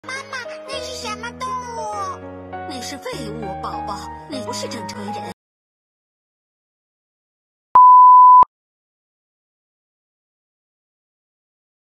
妈妈，那是什么动物？ 那是废物，宝宝，那不是正常人。